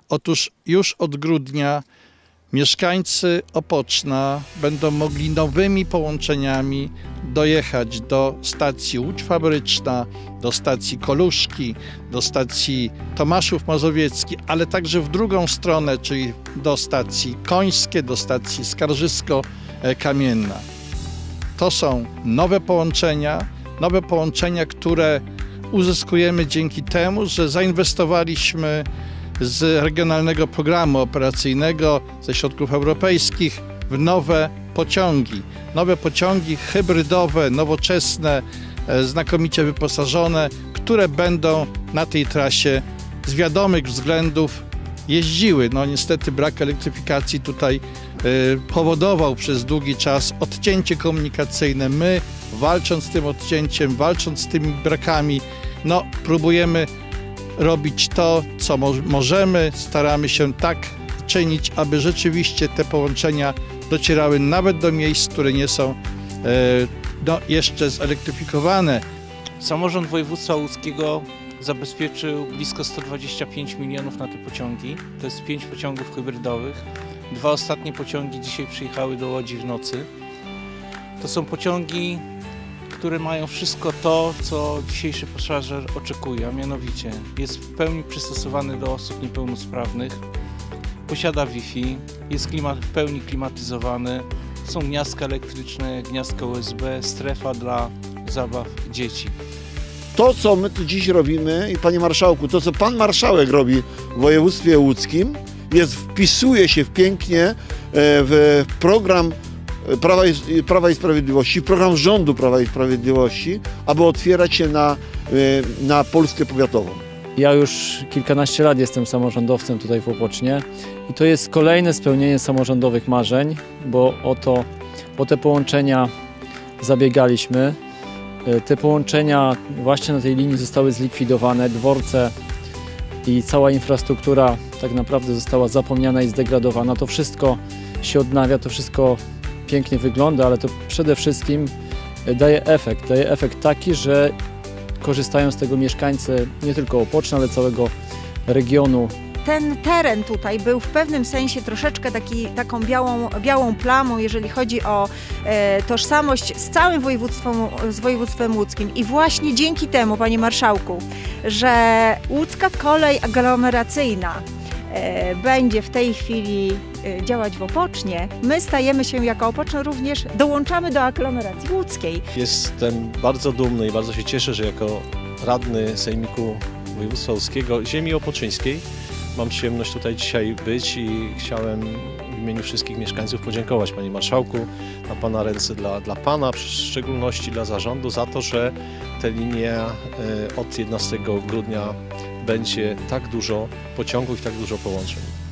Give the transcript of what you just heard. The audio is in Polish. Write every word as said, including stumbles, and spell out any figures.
Otóż już od grudnia mieszkańcy Opoczna będą mogli nowymi połączeniami dojechać do stacji Łódź Fabryczna, do stacji Koluszki, do stacji Tomaszów Mazowiecki, ale także w drugą stronę, czyli do stacji Końskie, do stacji Skarżysko-Kamienna. To są nowe połączenia, nowe połączenia, które uzyskujemy dzięki temu, że zainwestowaliśmy z Regionalnego Programu Operacyjnego, ze środków europejskich w nowe pociągi. Nowe pociągi hybrydowe, nowoczesne, znakomicie wyposażone, które będą na tej trasie z wiadomych względów jeździły. No niestety brak elektryfikacji tutaj y, powodował przez długi czas odcięcie komunikacyjne. My, walcząc z tym odcięciem, walcząc z tymi brakami, no próbujemy robić to, co mo możemy. Staramy się tak czynić, aby rzeczywiście te połączenia docierały nawet do miejsc, które nie są y, no, jeszcze zelektryfikowane. Samorząd województwa łódzkiego zabezpieczył blisko sto dwadzieścia pięć milionów na te pociągi. To jest pięć pociągów hybrydowych. Dwa ostatnie pociągi dzisiaj przyjechały do Łodzi w nocy. To są pociągi, które mają wszystko to, co dzisiejszy pasażer oczekuje, a mianowicie jest w pełni przystosowany do osób niepełnosprawnych, posiada Wi-Fi, jest klimat, w pełni klimatyzowany, są gniazdka elektryczne, gniazdka U S B, strefa dla zabaw dzieci. To, co my tu dziś robimy, i panie marszałku, to, co pan marszałek robi w województwie łódzkim, jest, wpisuje się pięknie w program Prawa i, Prawa i Sprawiedliwości, w program rządu Prawa i Sprawiedliwości, aby otwierać się na, na Polskę powiatową. Ja już kilkanaście lat jestem samorządowcem tutaj w Opocznie i to jest kolejne spełnienie samorządowych marzeń, bo o, to, o te połączenia zabiegaliśmy. Te połączenia właśnie na tej linii zostały zlikwidowane, dworce i cała infrastruktura tak naprawdę została zapomniana i zdegradowana. To wszystko się odnawia, to wszystko pięknie wygląda, ale to przede wszystkim daje efekt. Daje efekt taki, że korzystają z tego mieszkańcy nie tylko Opoczna, ale całego regionu. Ten teren tutaj był w pewnym sensie troszeczkę taki, taką białą, białą plamą, jeżeli chodzi o e, tożsamość z całym województwem, z województwem łódzkim. I właśnie dzięki temu, panie marszałku, że łódzka kolej aglomeracyjna e, będzie w tej chwili e, działać w Opocznie, my stajemy się jako Opoczno również, dołączamy do aglomeracji łódzkiej. Jestem bardzo dumny i bardzo się cieszę, że jako radny Sejmiku Województwa Łódzkiego, ziemi opoczyńskiej, mam przyjemność tutaj dzisiaj być i chciałem w imieniu wszystkich mieszkańców podziękować panie marszałku, na pana ręce dla, dla pana, w szczególności dla zarządu, za to, że te linie od jedenastego grudnia będzie tak dużo pociągów i tak dużo połączeń.